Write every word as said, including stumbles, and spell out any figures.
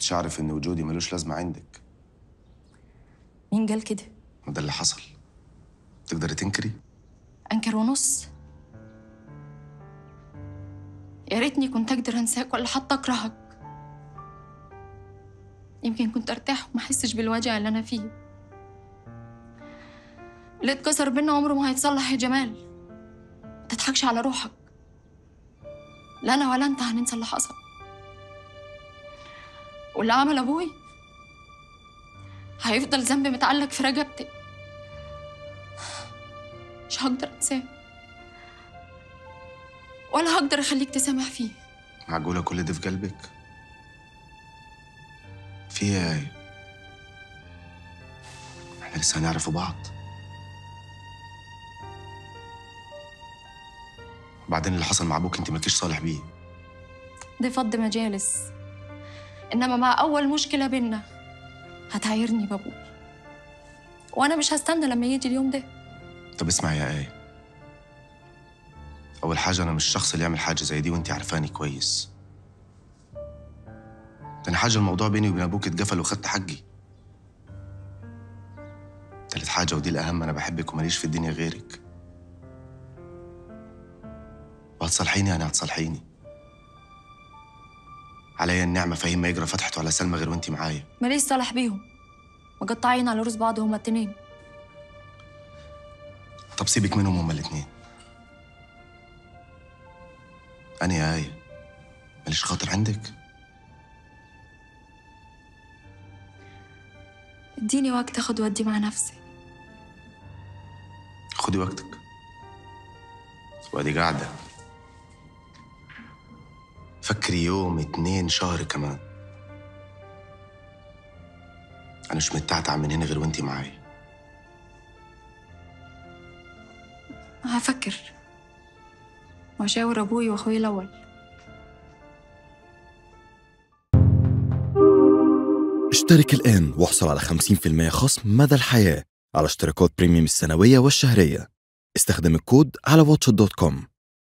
كنتش أعرف إن وجودي ملوش لازمة عندك. مين قال كده؟ ما ده اللي حصل. تقدري تنكري؟ أنكر ونص. يا ريتني كنت أقدر أنساك ولا حتى أكرهك. يمكن كنت أرتاح وما أحسش بالوجع اللي أنا فيه. اللي اتكسر بينا عمره ما هيتصلح يا جمال. ما تضحكش على روحك. لا أنا ولا أنت هننسى اللي حصل. واللي عمل أبوي هيفضل ذنب متعلق في رقبتي. مش هقدر أنساه ولا هقدر أخليك تسامح فيه. معقولة كل ده في قلبك؟ في إيه يا آية؟ إحنا لسه هنعرف بعض. وبعدين اللي حصل مع أبوك أنت مالكيش صالح بيه. ده فض مجالس، إنما مع أول مشكلة بينا هتعايرني بابوي، وأنا مش هستنى لما يجي اليوم ده. طب اسمعي يا آية، أول حاجة أنا مش الشخص اللي يعمل حاجة زي دي وأنت عارفاني كويس. تاني حاجة الموضوع بيني وبين أبوك اتقفل وخدت حقي. تالت حاجة ودي الأهم، أنا بحبك وماليش في الدنيا غيرك. وهتصالحيني يعني هتصالحيني. عليا النعمة فهيم ما يجرى فتحته على سلمى غير وأنت معايا. ماليش صالح بيهم، مقطعين على رؤوس بعض هما التنين. طب سيبك منهم هما الاتنين. أنا يا آية ماليش خاطر عندك؟ اديني وقت اخد ودي مع نفسي. خدي وقتك. وادي قاعدة فكري يوم اتنين شهر كمان. أنا مش متعتع من هنا غير وأنتي معايا. هفكر واشاور ابوي واخوي الاول. اشترك الآن واحصل على خمسين بالمئة خصم مدى الحياة على اشتراكات بريميوم السنوية والشهرية. استخدم الكود على واتش دوت كوم.